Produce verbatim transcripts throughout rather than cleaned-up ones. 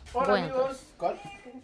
Hola Bueno, amigos. ¿Cuál?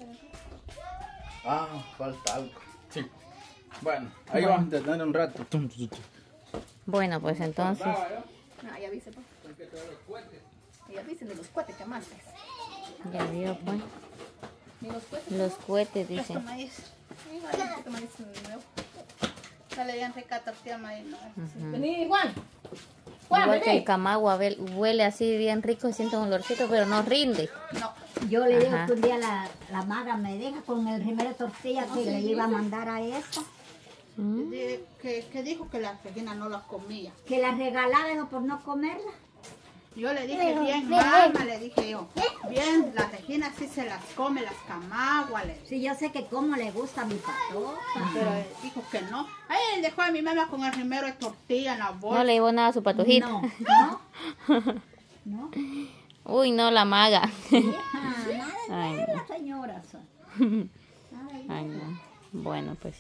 Ah, falta algo. Sí. Bueno, ahí Bueno. vamos a intentar un rato. Bueno, pues entonces. Ah, ya viste, pues. Ya viste de los cohetes que más es. Ya vio, pues. Ni los cohetes. Los cohetes, Esto dicen. maíz. Esto maíz nuevo. Dale, ya entre tortilla maíz. Vení, Juan. Juan, Igual que el vení. camagua huele, huele así bien rico, siente un olorcito, pero no rinde. No. Yo le digo Ajá. que un día la, la maga me deja con el rimero de tortilla que le iba a mandar a esta, Mm. De- que, que dijo que la Regina no las comía. que la regalaba dijo, por no comerla. Yo le dije bien, mamá, le dije yo. Bien, la Regina sí se las come, las camaguas. le dije. Sí, yo sé que como le gusta a mi patota. Pero él dijo que no. Ahí él dejó a mi mamá con el rimero de tortilla en la bolsa. No le llevó nada a su patojito. No, no, no. Uy, no, la maga. Hija, nada Ay, de no. las señoras son. Ay, Ay, no. Bueno, pues.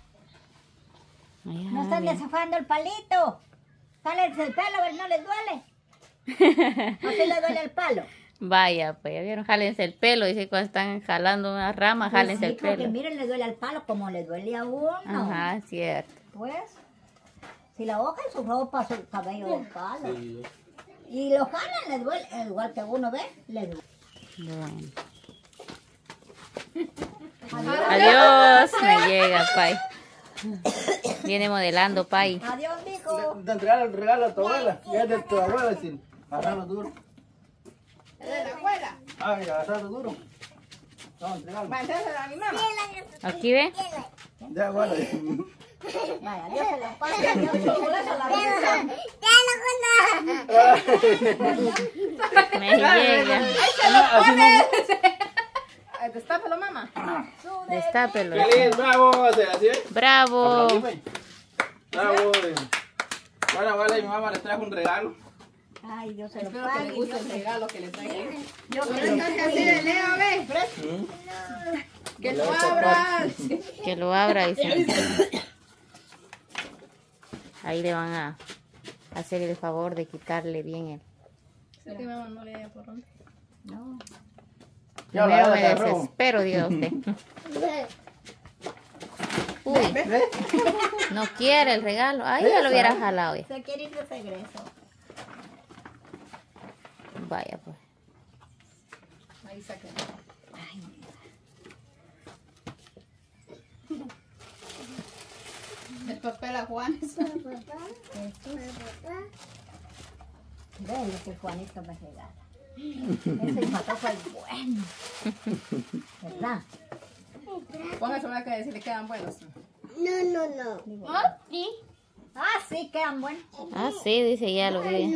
Ay, no ay, están bien. desafando el palito. Cálense el pelo, a ver, no les duele. ¿No se le duele el palo? Vaya, pues ya vieron, jálense el pelo. Dice cuando están jalando una rama, Pues jálense sí, el porque pelo. miren, le duele al palo como le duele a uno. Ajá, cierto. Pues, si la hoja en su ropa, su cabello del palo. Sí. Y lo jalan, le duele, igual que uno ve, le duele. Bueno. Adiós, Adiós, me llega, Pai. Viene modelando, Pai. adiós, mijo. Te entregar el regalo a tu abuela. Y es de tu abuela, sin agarrarlo duro. Es de la abuela. Ay, agarrarlo duro. Vamos a entregarlo. Va a entrarse a mi mamá. Aquí ve. De abuela. Vaya, Dios se lo pase, Dios se lo pase a la bendición. Me llega. Así no. Ay, destápalo, mamá. Destápelo. Feliz, bravo. Así es. Bravo. Aplaudime. Bravo. Bueno, abuela y mi mamá les trajo un regalo. Ay, Dios se lo Espero que pague. le guste Dios el se- regalo que le traigo. Yo Pero creo es que así de Leo, ve. Que lo abras. Que lo abra, dice. Ahí le van a hacer el favor de quitarle bien el. Es que mamá no le da por dónde. No. Ya Primero la me agarró. desespero, diga usted. Uy, ¿Ves? no quiere el regalo. Ahí ya lo hubiera jalado ya. Se quiere ir de regreso. Vaya, pues. Ahí saqué. El papel a Juanes. Ven lo que Juanito me regala. Ese patojo es bueno. ¿Verdad? Póngase una que si le quedan buenos. Digo, ¿Ah? ah, sí, quedan buenos. Ah, sí, dice ya lo vi.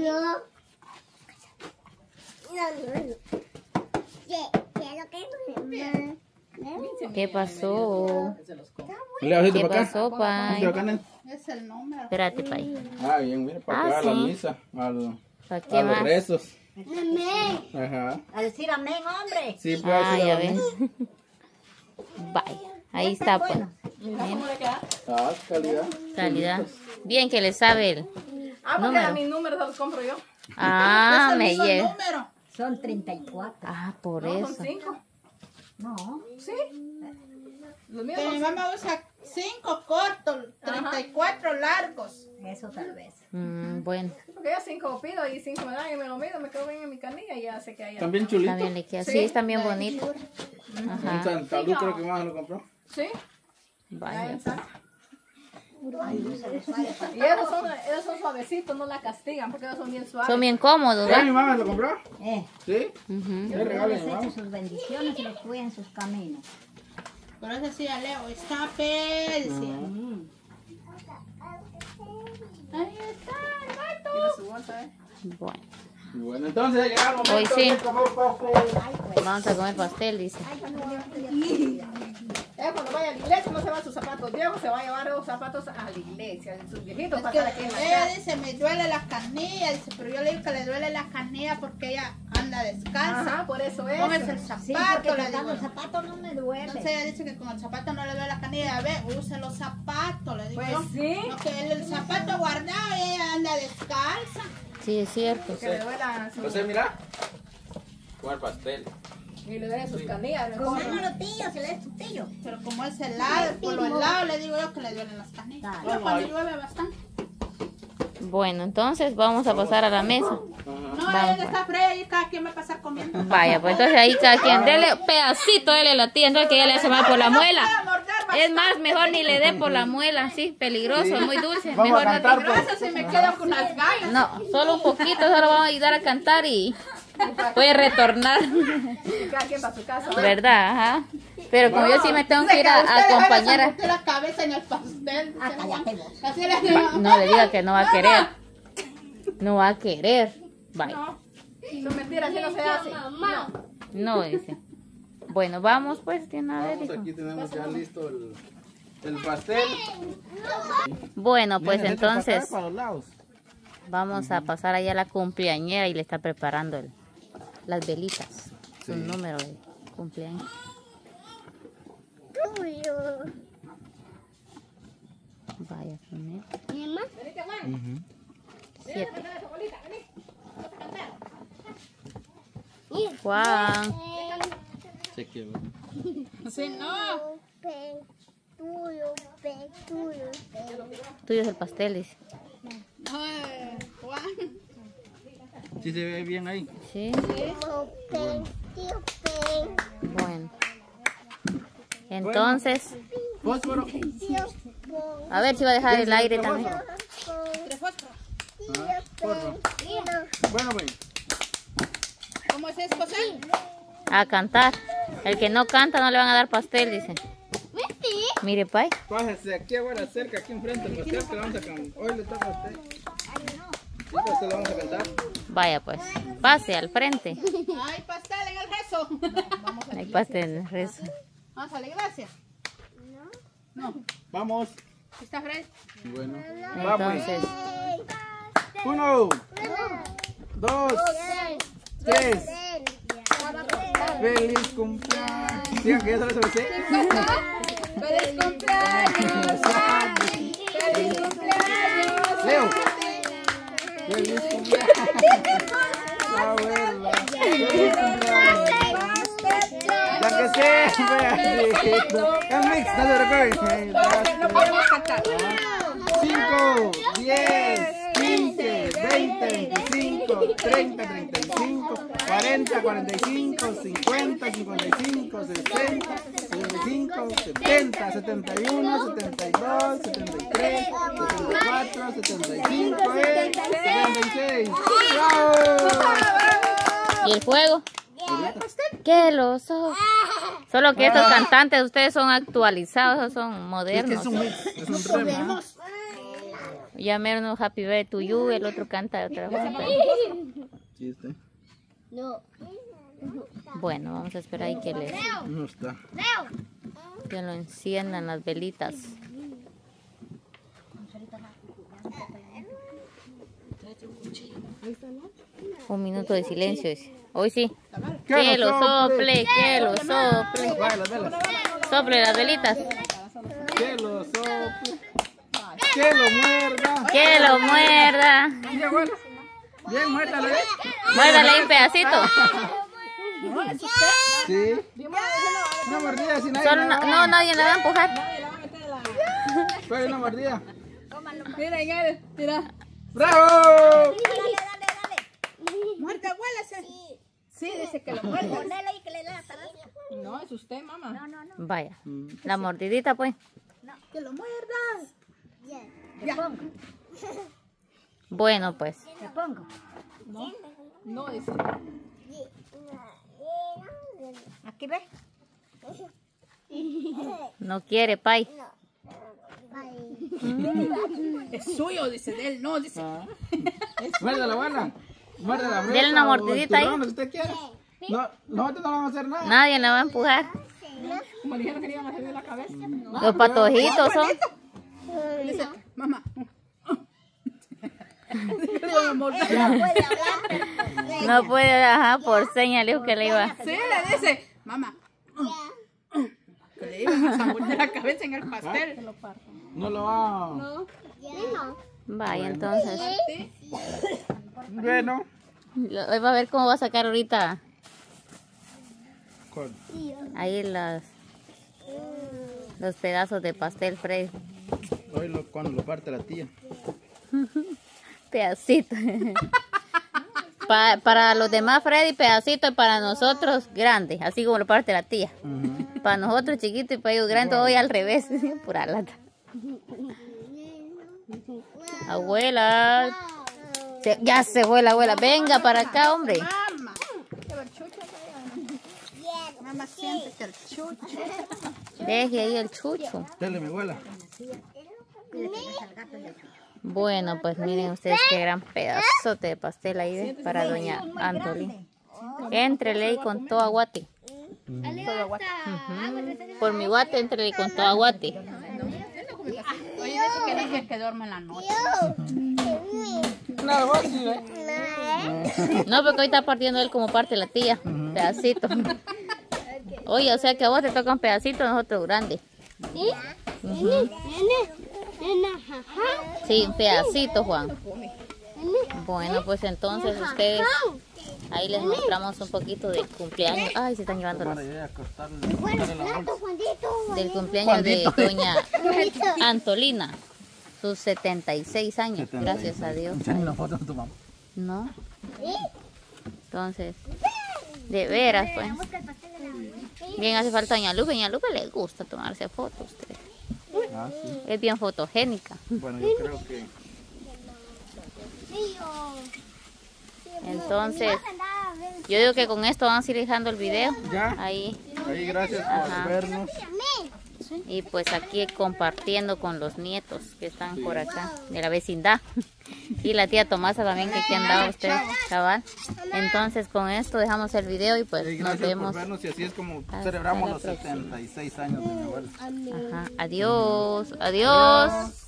¿Qué pasó? Se los como. Leo, ¿Qué para acá. pasó, Pai? Para acá, nen. Es el número. Espérate, Pai. Ah, bien, mira, para Ah, acá a la sí. misa, al- ¿Para a qué los más? rezos. Ajá. A decir amén, hombre. Sí, pues Ah, así ya la ven. Vaya, ahí está, pues. Mira cómo le queda. Ah, calidad. Calidad. Bien que le sabe el. Ah, porque Número. a mis números se los compro yo. Ah, Es el me mismo llega. número. Son treinta y cuatro. Ah, por No, eso. son cinco. No. Sí. Los míos Que mi son mamá usa cinco cortos, treinta y cuatro largos. Eso tal vez. Mm, bueno, porque ya cinco pido y cinco me dan y me lo mido, me quedo bien en mi canilla y ya sé que hay. También chulito. también le queda. Sí, Sí, están bien bonitos. En Ajá. Santa Luz creo que más lo compró. Sí. Ya Vaya. en Santa. Ay, Dios se les pague. Y esos son, esos son suavecitos, no la castigan porque ellos son bien suaves. Son bien cómodos, ¿Ya ¿verdad? mi mamá lo compró? Eh, Sí. Ujú. ¿Qué Dios regalo les mi mamá? eche sus bendiciones y los cuide en sus caminos. Por eso decía Leo, está decía. Mm. Ahí está el gato. Tiene su bolsa, ¿eh? Bueno, Bueno, entonces ya llegamos al Hoy momento sí. de comer pastel. Ay, pues. vamos a comer pastel, dice. Ay, cuando yo estoy aquí. Eh, cuando vaya a la iglesia no se va sus zapatos viejos, se va a llevar los zapatos a la iglesia, sus viejitos Es para que estar aquí en la ella casa. dice, me duele la canilla, dice, pero yo le digo que le duele la canilla porque ella anda descalza. Ajá, por eso es. Póngase el Sí, zapato, porque le tocando el digo. zapato no me duele. Entonces ella dice que con el zapato no le duele la canilla. A ver, use los zapatos, le digo Pues yo. sí. No, que el, el zapato guardado y ella anda descalza. Sí, es cierto. Que le duela su... José, mira. Comer pastel. Y le den sus canillas. Como él no lo tío, se le es tu tío. Pero como es helado, por lo helado, le digo yo que le duelen las canillas. Dale. Pero cuando llueve bastante. Bueno, entonces vamos a pasar a la mesa. No, Vamos, ella pues. está fría y cada quien va a pasar comiendo. Vaya, pues entonces ahí cada quien dele pedacito, dele a la tía, entonces que ella le hace mal por la muela. Es más, mejor ni le dé por la muela, sí, peligroso, muy dulce. Vamos Mejor a cantar, no, pues. Gracias, se me quedo con las gallas. no, solo un poquito, solo vamos a ayudar a cantar y puede retornar, Y cada quien para su casa. ¿verdad? Ajá. Pero como yo sí me tengo que ir a, a acompañar a... Usted la cabeza en el pastel. Ah, cállate vos. Así le digo. No le diga que no va a querer. No va a querer. Vaya. Son mentiras, así no se hace. No. No dice. Bueno, vamos pues, tiene nada de Vamos, dijo. aquí tenemos ya listo el, el pastel. Bueno, pues Nena, echa para acá, entonces para los lados. vamos a pasar allá a la cumpleañera y le está preparando el- las velitas. Su Sí. número de cumpleaños. Vaya, poner Ujú. siete. Juan. Se quedó. Sí, no. Tuyo es el pastel, dice. Ay, Juan. Sí se ve bien ahí. Sí. Bueno. Entonces, Fósforo. a ver si va a dejar el aire también. ¿Tres fósforos? Ah, fósforo. Bueno, pues. ¿Cómo es eso, José? A cantar. El que no canta no le van a dar pastel, dice. Mire, pai. Pájese aquí ahora cerca, aquí enfrente del pastel que le vamos a cantar. Hoy le toca a usted. Sí, pues se lo vamos a cantar. Vaya pues, pase al frente. Ay, pastel en el rezo. Vamos a Hay pastel en el rezo. Vamos a la iglesia. No. Vamos. ¿Está fresco? Bueno. Vamos. Entonces, Uno, dos, tres. Feliz cumpleaños. Digan que ya se lo sé. ¡Feliz cumpleaños! ¡Feliz cumpleaños! Leo. Feliz cumpleaños. Abuela. Feliz cumpleaños. La que sea. El mix, no se recuerden. No podemos cantar. cinco, diez, quince, veinte, veinticinco, treinta, treinta y cinco, cuarenta, cuarenta y cinco, cincuenta, cincuenta y cinco, sesenta, sesenta y cinco, setenta, setenta y uno, setenta y dos, setenta y tres, setenta y cuatro, setenta y cinco, setenta y seis. ¡Bravo! ¿y el juego? Que lo son. Solo que estos cantantes, ustedes son actualizados, esos son Es que modernos. es un mix, es un rema. Ya menos Happy Birthday to you, el otro canta de otra forma. Chiste. Bueno, vamos a esperar ahí que les No está. que lo enciendan las velitas. Un minuto de silencio, dice. Hoy sí. Que lo sople, que lo sople. Vaya las velas. Sople las velitas. Que lo sople. Que lo muerda. Que lo muerda. Bien, bueno. Bien, muérdale. Muérdale un pedacito. Sí. Una mordida sin nadie. Solo le no, va. no, nadie le va a empujar. Fue una mordida. Mira, Ingrid, mira. ¡Bravo! Muerte, abuela. Sí, dice que lo muerde. Ponelo ahí que le da la tarasca. No, es usted, mamá. No, no, no. Vaya. La mordidita, pues. Que lo muerdas. Te pongo. Bueno, pues. Te pongo. No, dice. Aquí ves. No quiere, pai. Es suyo, dice de él. No, dice. Muérdala, abuela. Muérdala. Dele una mordidita ahí. Lo que usted quiera. No, nosotros no vamos a hacer nada. Nadie le va a empujar. Como le dijeron que le iban a servir la cabeza. Los patojitos son. Dice, mamá. No puede, ajá, por señal, dijo que le iba. Sí, le dice, mamá. Que le iban a zambullir la cabeza en el pastel. No lo va. Vaya, entonces. Bueno. Hoy va a ver cómo va a sacar ahorita ¿Cuál? Ahí las, los pedazos de pastel, Freddy. Hoy lo, cuando lo parte la tía. Pedacito. Pa, para los demás, Freddy, pedacito, y para nosotros, grande, así como lo parte la tía. Uh-huh. Para nosotros, chiquito, y para ellos, grande, hoy al revés. Pura lata. Abuela. Se, ya se fue la abuela. Venga para acá, hombre. Mamá. Mamá, siéntate el chucho. Deje ahí el chucho. Dale, mi abuela. Bueno, pues miren ustedes qué gran pedazote de pastel ahí ¿ve? Para doña Antolina. Entrele ahí con todo aguate. Uh-huh. Por mi guate, entrele con todo aguate. Oye, dice que dije que duerme en la noche. No, vos sí, ¿eh? No, porque hoy está partiendo él como parte la tía. Pedacito. Oye, o sea que a vos te tocan pedacitos, nosotros grandes. Uh-huh. Sí, un pedacito, Juan. Bueno, pues entonces ustedes, ahí les mostramos un poquito del cumpleaños. Ay, se están llevando los... Del cumpleaños de doña Antolina. Sus setenta y seis años, gracias a Dios. Una foto de tu mamá. No. Entonces, de veras, pues. Bien hace falta doña Lupe. Doña Lupe le gusta tomarse fotos. Ustedes. Ah, sí. Es bien fotogénica. Bueno, yo creo que... Entonces, yo digo que con esto vamos a ir dejando el video. Ya. Ahí. Ahí, gracias por Ajá. vernos. Y pues aquí compartiendo con los nietos que están por acá, de la vecindad. Y la tía Tomasa también, que aquí andaba usted, cabal. Entonces con esto dejamos el video y pues Sí, nos gracias vemos. por vernos y así es como Hasta celebramos la los próxima. setenta y seis años de mi abuela. Ajá. Adiós, adiós.